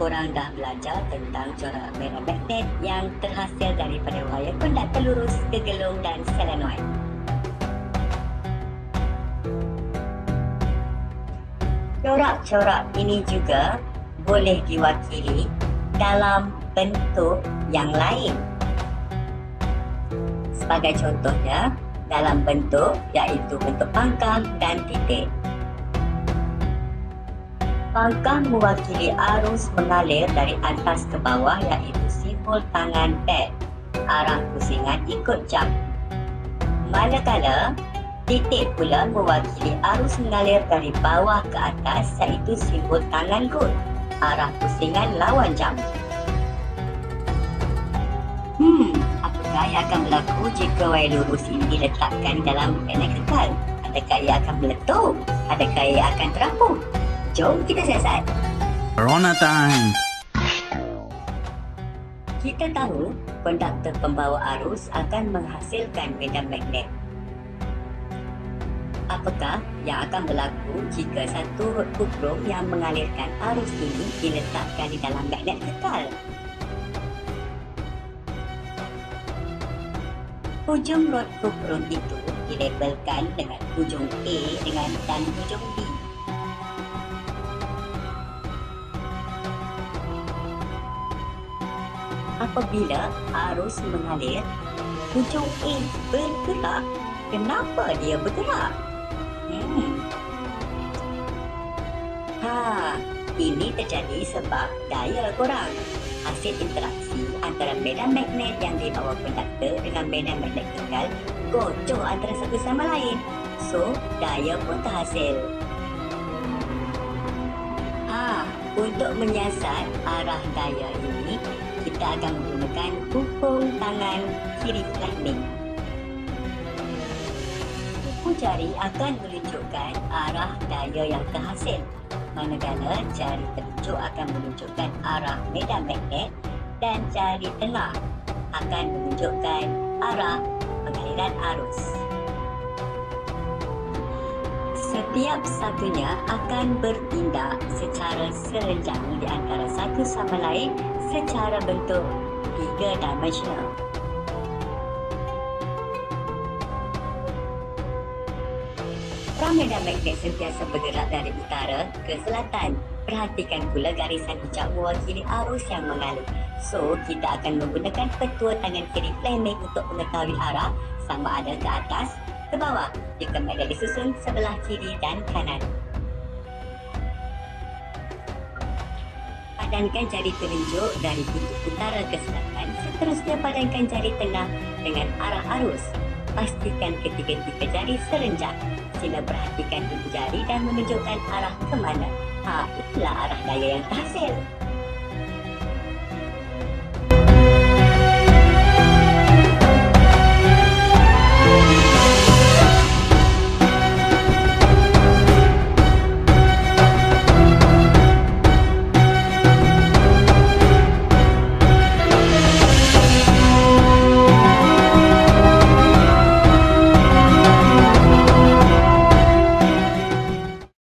korang dah belajar tentang corak medan magnet yang terhasil daripada wayar konduktor lurus, kegelung dan solenoid. Corak-corak ini juga boleh diwakili dalam bentuk yang lain. Sebagai contohnya, dalam bentuk iaitu bentuk pangkal dan titik. Pangkal mewakili arus mengalir dari atas ke bawah iaitu simbol tangan pad. Arah pusingan ikut jam. Manakala titik pula mewakili arus mengalir dari bawah ke atas iaitu simbol tangan good. Arah pusingan lawan jam. Apakah yang akan berlaku jika wayar lurus ini diletakkan dalam magnet kekal? Adakah ia akan meletup? Adakah ia akan terapung? Jom kita siasat. Corona time. Kita tahu konduktor pembawa arus akan menghasilkan medan magnet. Apakah yang akan berlaku jika satu rod kuprum yang mengalirkan arus ini diletakkan di dalam magnet kekal? Hujung rod kuprum itu dilabelkan dengan hujung A dan hujung B. Apabila arus mengalir, hujung A bergerak. Kenapa dia bergerak? Ini terjadi sebab daya korang. Hasil interaksi antara medan magnet yang dibawa konduktor dengan medan magnet kekal gocor antara satu sama lain. So, daya pun terhasil. Untuk menyiasat arah daya ini, kita akan menggunakan hubung tangan kiri flaming. Kuku jari akan menunjukkan arah daya yang terhasil, manakala jari telunjuk akan menunjukkan arah medan magnet dan jari tengah akan menunjukkan arah pengaliran arus. Setiap satunya akan bertindak secara serenjang di antara satu sama lain secara bentuk 3-dimensional. Perang medan magnet sentiasa bergerak dari utara ke selatan. Perhatikan pula garisan hijau mewakili arus yang mengalir. So, kita akan menggunakan petua tangan kiri flaming untuk mengetahui arah sama ada ke atas, ke bawah jika magnet disusun sebelah kiri dan kanan. Padankan jari telunjuk dari kutub utara ke selatan, seterusnya padankan jari tengah dengan arah arus. Pastikan ketiga-tiga jari serenjang. Sila perhatikan ibu jari dan menunjukkan arah ke mana. Itulah arah daya yang terhasil.